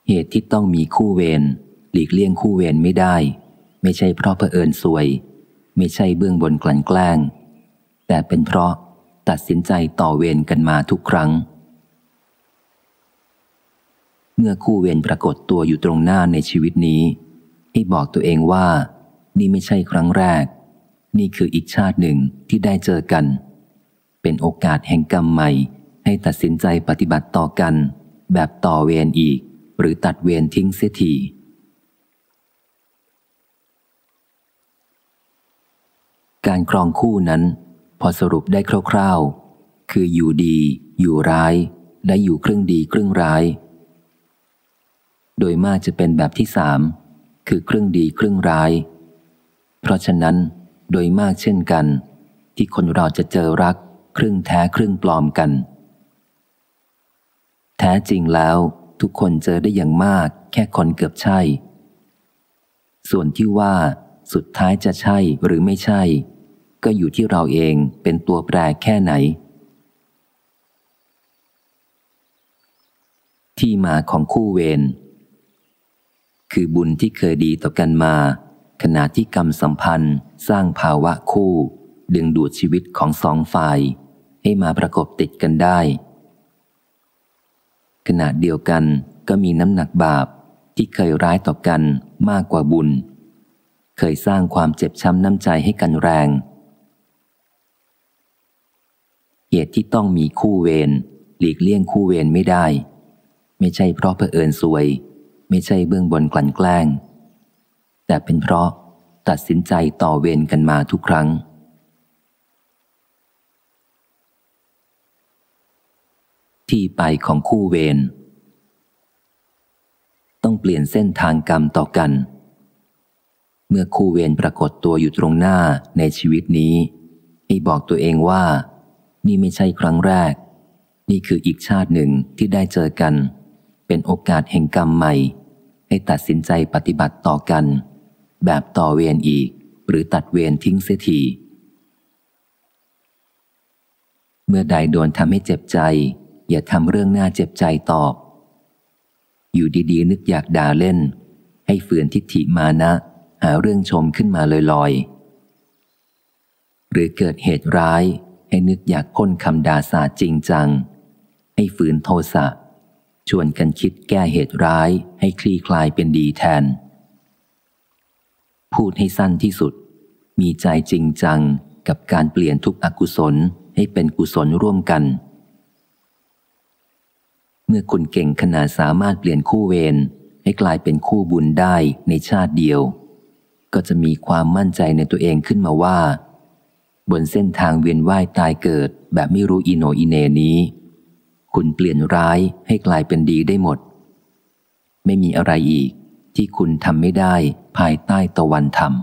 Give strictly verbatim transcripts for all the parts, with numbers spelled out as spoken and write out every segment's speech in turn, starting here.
เหตุที่ต้องมีคู่เวรหลีกเลี่ยงคู่เวรไม่ได้ไม่ใช่เพราะเผอิญซวยไม่ใช่เบื้องบนกลั่นแกล้งแต่เป็นเพราะตัดสินใจต่อเวรกันมาทุกครั้งเมื่อคู่เวรปรากฏตัวอยู่ตรงหน้าในชีวิตนี้ให้บอกตัวเองว่านี่ไม่ใช่ครั้งแรกนี่คืออีกชาติหนึ่งที่ได้เจอกันเป็นโอกาสแห่งกรรมใหม่ให้ตัดสินใจปฏิบัติต่อกันแบบต่อเวรอีกหรือตัดเวรทิ้งเสียทีการครองคู่นั้นพอสรุปได้คร่าวๆคืออยู่ดีอยู่ร้ายและอยู่ครึ่งดีครึ่งร้ายโดยมากจะเป็นแบบที่สามคือครึ่งดีครึ่งร้ายเพราะฉะนั้นโดยมากเช่นกันที่คนเราจะเจอรักครึ่งแท้ครึ่งปลอมกันแท้จริงแล้วทุกคนเจอได้อย่างมากแค่คนเกือบใช่ส่วนที่ว่าสุดท้ายจะใช่หรือไม่ใช่ก็อยู่ที่เราเองเป็นตัวแปรแค่ไหนที่มาของคู่เวรคือบุญที่เคยดีต่อกันมาขณะที่กรรมสัมพันธ์สร้างภาวะคู่ดึงดูดชีวิตของสองฝ่ายให้มาประกบติดกันได้ขณะเดียวกันก็มีน้ำหนักบาปที่เคยร้ายต่อกันมากกว่าบุญเคยสร้างความเจ็บช้ำน้ำใจให้กันแรงเหตุที่ต้องมีคู่เวรหลีกเลี่ยงคู่เวรไม่ได้ไม่ใช่เพราะเผอิญซวยไม่ใช่เบื้องบนกลั่นแกล้งแต่เป็นเพราะตัดสินใจต่อเวรกันมาทุกครั้งที่ไปของคู่เวรต้องเปลี่ยนเส้นทางกรรมต่อกันเมื่อคู่เวรปรากฏตัวอยู่ตรงหน้าในชีวิตนี้ให้บอกตัวเองว่านี่ไม่ใช่ครั้งแรกนี่คืออีกชาติหนึ่งที่ได้เจอกันเป็นโอกาสแห่งกรรมใหม่ให้ตัดสินใจปฏิบัติต่อกันแบบต่อเวรอีกหรือตัดเวรทิ้งเสียทีเมื่อใดโดนทำให้เจ็บใจอย่าทำเรื่องน่าเจ็บใจตอบอยู่ดีๆนึกอยากด่าเล่นให้ฝืนทิฏฐิมานะหาเรื่องชมขึ้นมาลอยๆหรือเกิดเหตุร้ายให้นึกอยากพ่นคำด่าสาดจริงจังให้ฝืนโทสะชวนกันคิดแก้เหตุร้ายให้คลี่คลายเป็นดีแทนพูดให้สั้นที่สุดมีใจจริงจังกับการเปลี่ยนทุกอกุศลให้เป็นกุศลร่วมกันเมื่อคุณเก่งขนาดสามารถเปลี่ยนคู่เวรให้กลายเป็นคู่บุญได้ในชาติเดียวก็จะมีความมั่นใจในตัวเองขึ้นมาว่าบนเส้นทางเวียนว่ายตายเกิดแบบไม่รู้อิโหนอิเหน่นี้คุณเปลี่ยนร้ายให้กลายเป็นดีได้หมดไม่มีอะไรอีกที่คุณทำไม่ได้ภายใต้ตะวันธรรม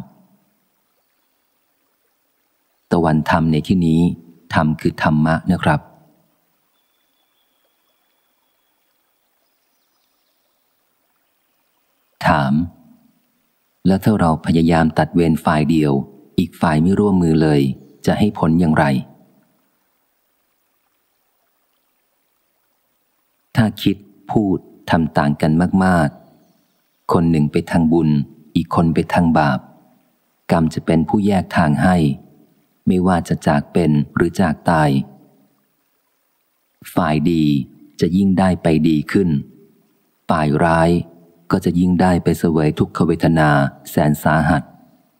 ตะวันธรรมในที่นี้ธรรมคือธรรมะนะครับถามแล้วถ้าเราพยายามตัดเวรฝ่ายเดียวอีกฝ่ายไม่ร่วมมือเลยจะให้ผลอย่างไรถ้าคิดพูดทำต่างกันมากๆคนหนึ่งไปทางบุญอีกคนไปทางบาปกรรมจะเป็นผู้แยกทางให้ไม่ว่าจะจากเป็นหรือจากตายฝ่ายดีจะยิ่งได้ไปดีขึ้นฝ่ายร้ายก็จะยิ่งได้ไปเสวยทุกขเวทนาแสนสาหัส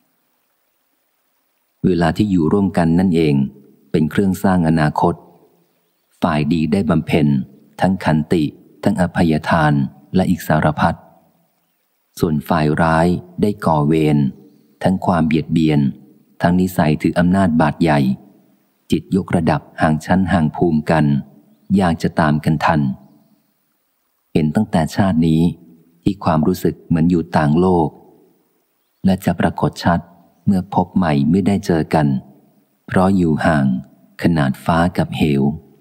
เวลาที่อยู่ร่วมกันนั่นเองเป็นเครื่องสร้างอนาคตฝ่ายดีได้บำเพ็ญทั้งขันติทั้งอภัยทานและอีกสารพัดส่วนฝ่ายร้ายได้ก่อเวรทั้งความเบียดเบียนทั้งนิสัยถืออำนาจบาดใหญ่จิตยกระดับห่างชั้นห่างภูมิกันยากจะตามกันทันเห็นตั้งแต่ชาตินี้ที่ความรู้สึกเหมือนอยู่ต่างโลกและจะปรากฏชัดเมื่อพบใหม่ไม่ได้เจอกันเพราะอยู่ห่างขนาดฟ้ากับเหว